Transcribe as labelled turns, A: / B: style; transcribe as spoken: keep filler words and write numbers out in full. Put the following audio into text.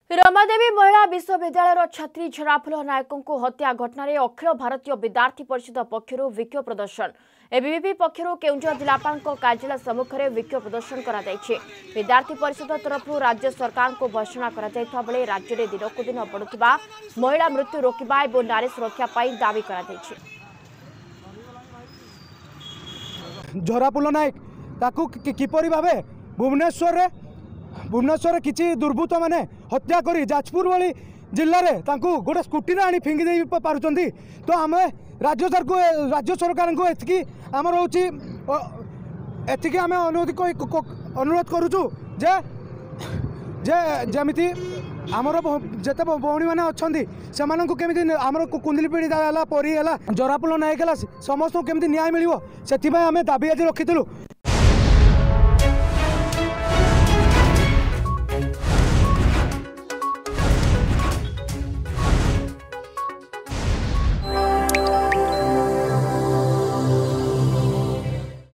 A: रमादेवी महिला विश्वविद्यालय छात्री झराफुल नायक को हत्या घटना अखिल भारतीय विद्यार्थी परिषद पक्षर विक्षोभ प्रदर्शन एबीवीपी पक्षर केउंझर जिलापाल कार्यालय सम्मुखें विक्षोभ प्रदर्शन कर विद्यार्थी परिषद तरफ राज्य सरकार को भर्सना कर राज्य में दिनक दिन बढ़ुवा महिला मृत्यु रोकवा और नारी सुरक्षा दावी कर
B: झराफुल नायक किपरि भाव भुवनेश्वर भुवनेश्वर किसी दुर्बृत्त मैंने हत्या करी जाजपुर वाली जिले में गोटे स्कूटी आनी फिंगी दे पारुंट तो आम राज्य सरकार राज्य सरकार को एति आम रोचे एति आम अनुरोध अनुरोध करुचु जे जे जमिति आमर जिते भौणी मैंने अच्छा से केमी आम कुंदली पीढ़ी है परी है झराफुल नायक है समस्त केमी न्याय मिल से आम दाबी आज रखी